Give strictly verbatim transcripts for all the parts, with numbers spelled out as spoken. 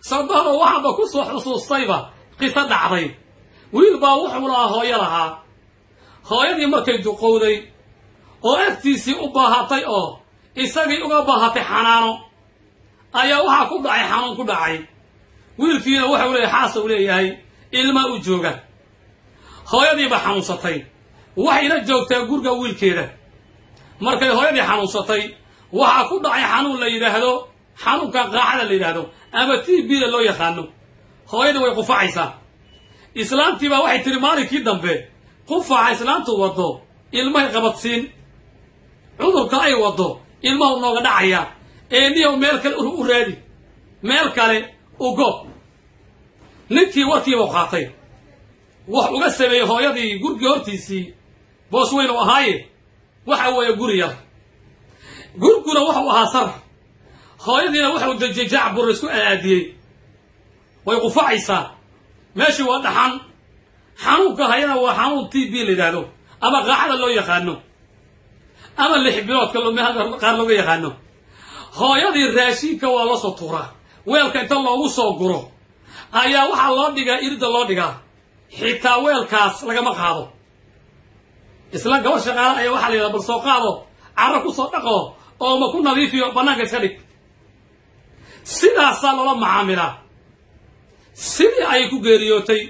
صدقوا واحد بكسو حصوص صيبة قصة دعضي ويلبا وحولا هويا لها هويا دي مركي دقودي oo agtiisii u baahatay oo isagii uga baahatay xanaano ayaa waxa ku dhacay xanuun ku dhacay wiilkiina waxa uu leeyahay xaas uu leeyahay ilma u jooga hooyadii ba xanuunsatay waxayna joogtay guriga wiilkeeda markay hooyadii xanuunsatay waxa ku dhacay xanuun la yiraahdo xanuunka qaaxada la yiraahdo ama T B loo yaqaano hooyadii way qufacaysaa islaantii ba waxay tiri maalinkii dambe qufaca islaantu wado ilmahay qabadsiin cudurka ay wado ilmahu nooga dhacaya ee niyo meel kale u raadi meel kale u go ninkii warkii uu qaatay wax uga sameeyay hooyadii guriga hortiisii boos weyn oo ahaaye waxa weeye guriga guriguna waxa uu ahaa sar hooyadiina waxa uu dajay jacbur isku aadiyay way qufacaysaa meeshii waa dhaxan xanuunka hayana waa xanuun T B la yiraahdo ama qaaxada loo yaqaano ama lixbiroodka loo meehan qaar loo yaqaano hooyadii raashinka waa la soo tuuraa weelka inta loogu soo guro ayaa waxa loo dhigaa irida loo dhigaa xitaa weelkaas laga ma qaado isla gabar shaqaale ayaa waxa la yiraahdaa bal soo qaado carro ku soo dhaqo oo ma ku nadiifiyo banaanka iska dhig sidaas loo macaamilaa sidii ay ku geeriyootay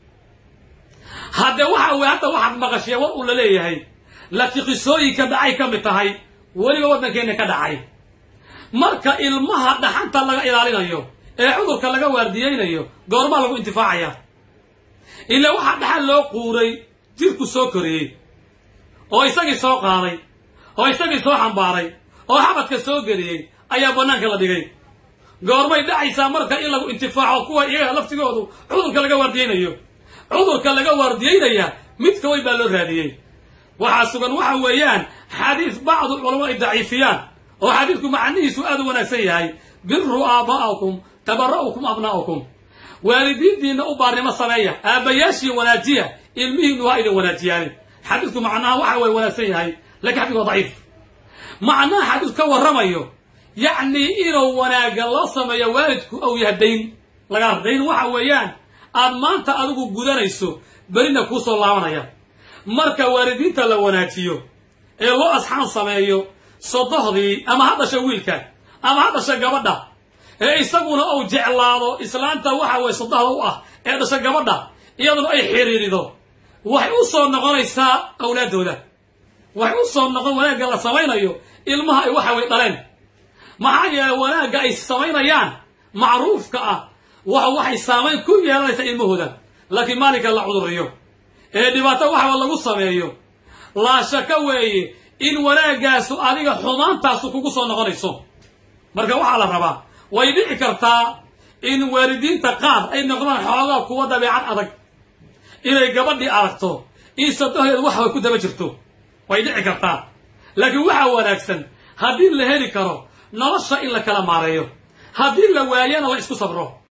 هذا واحد وهذا واحد مغشية ولا ليه هاي لا تقصوي كدعي كم تهاي ولا ودنا كأنه كدعي مركا المها ده حتى لا إلى علينا يو عذر كلا جوارديين يو قرما له انتفاعية إلا واحد حل له قوري تلك سكري أو يسقي سوق هاي أو يسقي سوق حنباري أو حبت كسوقري أي بنان كلا دقي قرما يدعي سامركا إلا انتفاع وقوة إيه لفت جودو عذر كلا جوارديين يو عذرك laga wardiyay midka way baa loo raadiyay waxa sugan waxa weeyaan xadiis baad ulama daciifiyaan oo xadiisku macnihiisu aad u wanaagsan yahay birru aabaakum tabarrukum abnaakum waalidiintiina u baarnimo sameeya aabayaashii wanaajiya ilmihiinu waa idin wanaajiyaan xadiisku macnaha waxa way wanaagsan yahay laakiin xadiisku daciif macnaha xadiisku ka waramayo yaani inuu wanaaga loo sameeyo waalidku aw yahdayn laga ardayn waxa weeyaan أمانت أدوك جودانيسو برينا كوسو لاونايا مركا واردين تلا وناتيو إيه أصحاب سمايو صدقني أما هذا شويلك أما هذا شجبدا إيه يسمونه أو جعلانو إسلام توحى ويصدقه أه إيه هذا شجبدا يلا أي حريري ذو وحيوصل نقول إسا أولاده ده وحيوصل نقول ولا جل سوينا يو المها يوحى ويطلعن ما هي ولا جاي سوينا يان معروف كأ وهو واحد سامين كل يلا يسأل مهدا لكن مالك الله عذريه إيه دبته واحد والله قصة مايو لا شكوي إن ولا جاس عليه حمان تاسوق قصة نغريسو مرجع واحد على الربا ويبيع كرتا إن واردين تقام أي نغران حوالا قوة دبيعات أرق إلى جبل دي أرقته إن صدقه الواحد كده بجرته ويبيع كرتا لكن واحد ولا أكسن هذين اللي هني كرو نرش إلا كلام عليه هذين اللي ويانا ويسكو صبره